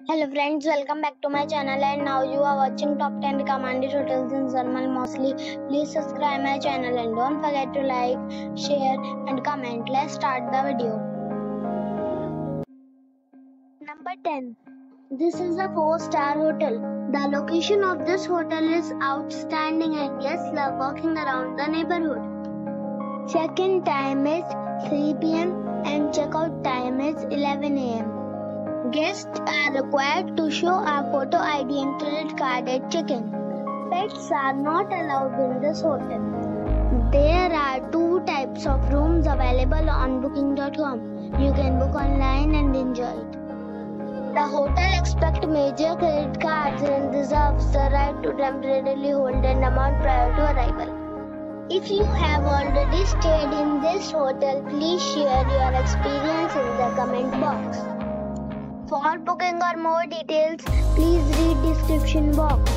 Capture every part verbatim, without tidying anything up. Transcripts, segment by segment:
Hello friends, welcome back to my channel and now you are watching top ten recommended hotels in Zarmal Mosley. Please subscribe my channel and don't forget to like, share and comment. Let's start the video. Number ten. This is a four star hotel. The location of this hotel is outstanding and guests love walking around the neighborhood. Check-in time is three p m and check-out time is eleven a m Guests are required to show a photo I D and credit card at check-in. Pets are not allowed in this hotel. There are two types of rooms available on booking dot com. You can book online and enjoy it. The hotel expects major credit cards and reserves the right to temporarily hold an amount prior to arrival. If you have already stayed in this hotel, please share your experience in the comment box. For booking or more details, please read description box.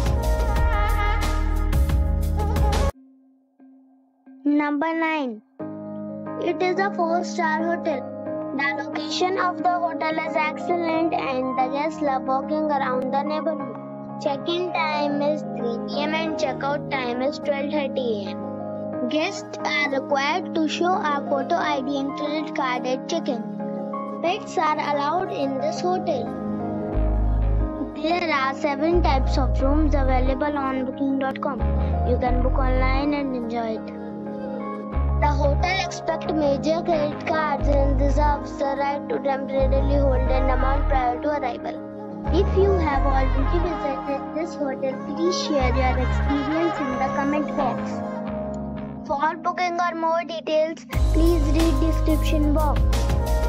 Number nine. It is a four star hotel. The location of the hotel is excellent and the guests love walking around the neighborhood. Check-in time is three p m and check-out time is twelve thirty a m Guests are required to show a photo I D and credit card at check-in. Pets are allowed in this hotel. There are seven types of rooms available on booking dot com. You can book online and enjoy it. The hotel expects major credit cards and reserves the right to temporarily hold an amount prior to arrival. If you have already visited this hotel, please share your experience in the comment box. For booking or more details, please read description box.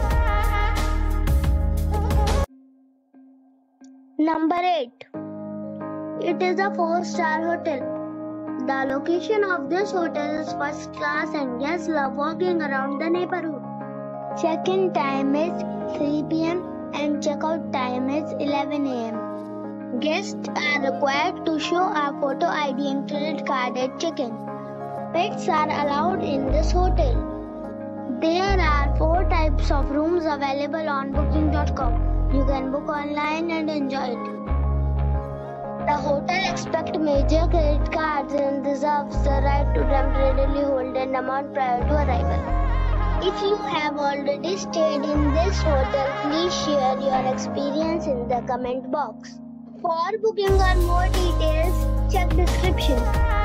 Number eight. It is a four star hotel. The location of this hotel is first class and guests love walking around the neighborhood. Check-in time is three p m and check-out time is eleven a m Guests are required to show a photo I D and credit card at check-in. Pets are allowed in this hotel. There are four types of rooms available on booking dot com. You can book online and enjoy it. The hotel expects major credit cards and reserves the right to temporarily hold an amount prior to arrival. If you have already stayed in this hotel, please share your experience in the comment box. For booking or more details, check description.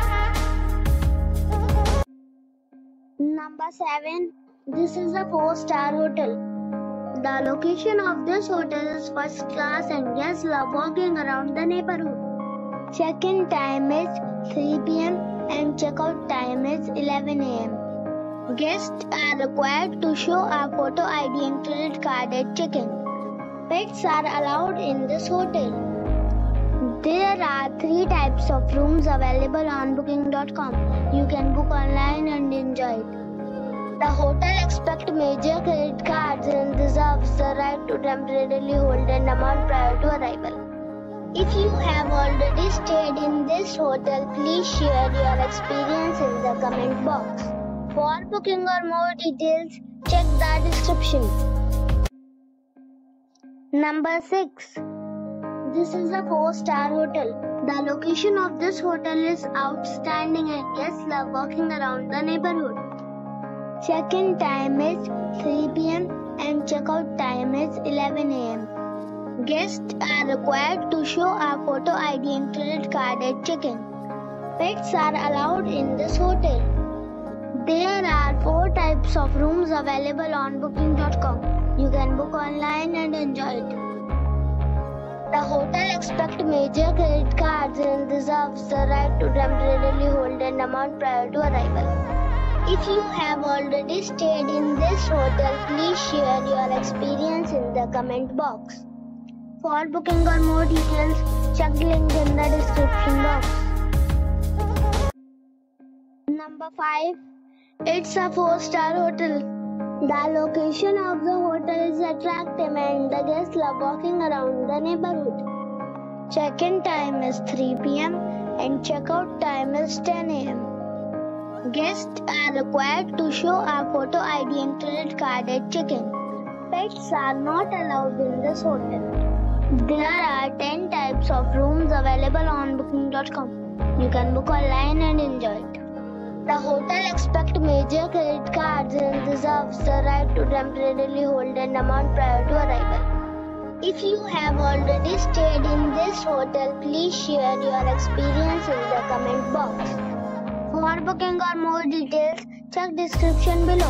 Number seven. This is a four star hotel. The location of this hotel is first class and guests love walking around the neighborhood. Check-in time is three p m and check-out time is eleven a m Guests are required to show a photo I D and credit card at check-in. Pets are allowed in this hotel. There are three types of rooms available on booking dot com. You can book online and enjoy it. The hotel expects major credit cards and reserves the right to temporarily hold an amount prior to arrival. If you have already stayed in this hotel, please share your experience in the comment box. For booking or more details, check the description. Number six. This is a four star hotel. The location of this hotel is outstanding and guests love walking around the neighborhood. Check-in time is three p m and check-out time is eleven a m Guests are required to show a photo I D and credit card at check-in. Pets are allowed in this hotel. There are four types of rooms available on booking dot com. You can book online and enjoy it. The hotel expects major credit cards and reserves the right to temporarily hold an amount prior to arrival. If you have already stayed in this hotel, please share your experience in the comment box. For booking or more details, check the link in the description box. Number five. It's a four star hotel. The location of the hotel is attractive and the guests love walking around the neighborhood. Check-in time is three p m and check-out time is ten a m Guests are required to show a photo I D and credit card at check-in. Pets are not allowed in this hotel. There are ten types of rooms available on booking dot com. You can book online and enjoy it. The hotel accepts major credit cards and reserves the right to temporarily hold an amount prior to arrival. If you have already stayed in this hotel, please share your experience in the comment box. For booking or more details, check description below.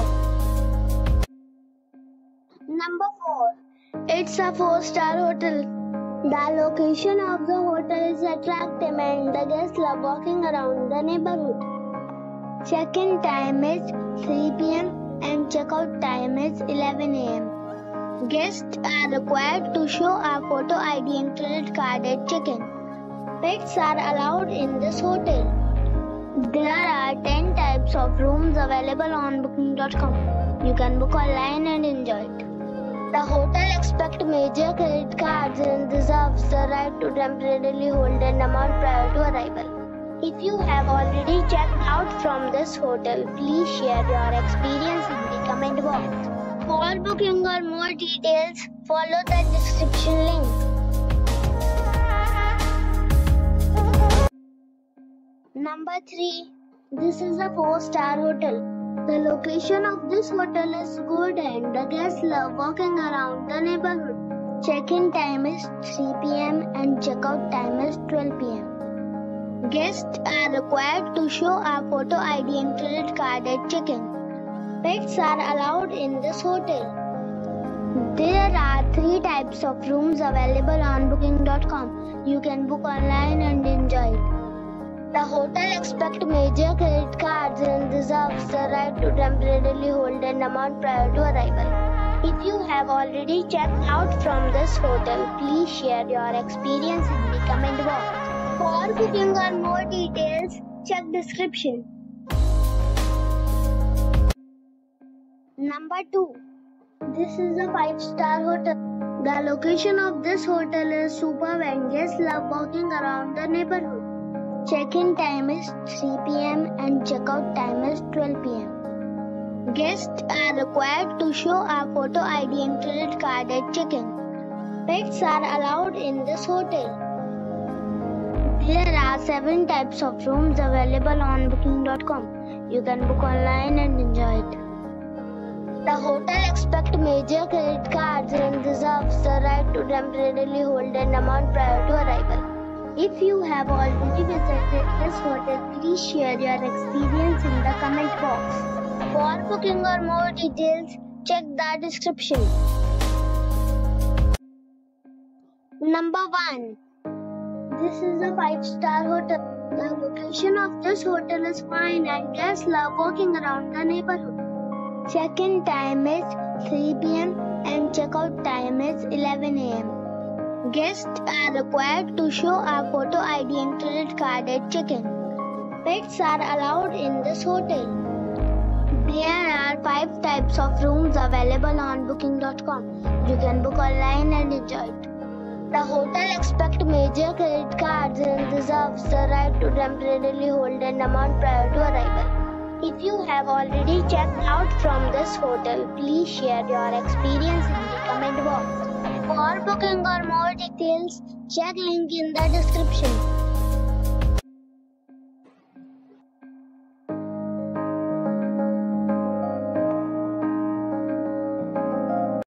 Number four. It's a four-star hotel. The location of the hotel is attractive and the guests love walking around the neighborhood. Check-in time is three p m and check-out time is eleven a m Guests are required to show a photo I D and credit card at check-in. Pets are allowed in this hotel. There are ten types of rooms available on booking dot com. You can book online and enjoy it. The hotel accepts major credit cards and reserves the right to temporarily hold an amount prior to arrival. If you have already checked out from this hotel, please share your experience in the comment box. For booking or more details, follow the description link. Number three. This is a four-star hotel. The location of this hotel is good and the guests love walking around the neighborhood. Check-in time is three p m and check-out time is twelve p m Guests are required to show a photo I D and credit card at check-in. Pets are allowed in this hotel. There are three types of rooms available on booking dot com. You can book online and enjoy it. The hotel accepts major credit cards and reserves the right to temporarily hold an amount prior to arrival. If you have already checked out from this hotel, please share your experience in the comment box. For booking or more details, check description. Number two. This is a five-star hotel. The location of this hotel is superb and guests love walking around the neighborhood. Check-in time is three p m and check-out time is twelve p m Guests are required to show a photo I D and credit card at check-in. Pets are allowed in this hotel. There are seven types of rooms available on booking dot com. You can book online and enjoy it. The hotel accepts major credit cards and reserves the right to temporarily hold an amount prior to arrival. If you have already visited this hotel, please share your experience in the comment box. For booking or more details, check the description. Number one. This is a five-star hotel. The location of this hotel is fine and guests love walking around the neighborhood. Check-in time is three p m and check-out time is eleven a m Guests are required to show a photo I D and credit card at check-in. Pets are allowed in this hotel. There are five types of rooms available on booking dot com. You can book online and enjoy it. The hotel accepts major credit cards and reserves the right to temporarily hold an amount prior to arrival. If you have already checked out from this hotel, please share your experience in the comment box. For booking or more details, check link in the description.